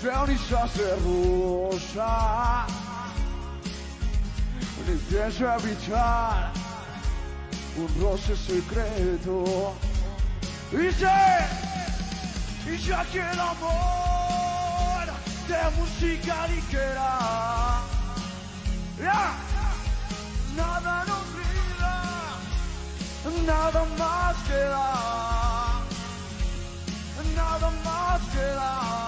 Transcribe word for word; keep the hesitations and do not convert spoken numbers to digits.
cenizas de rosa, ni pienso evitar un roce secreto. Y sé, y ya que el amor de música ligera, yeah, nada nos brilla, nada más queda, nada más queda.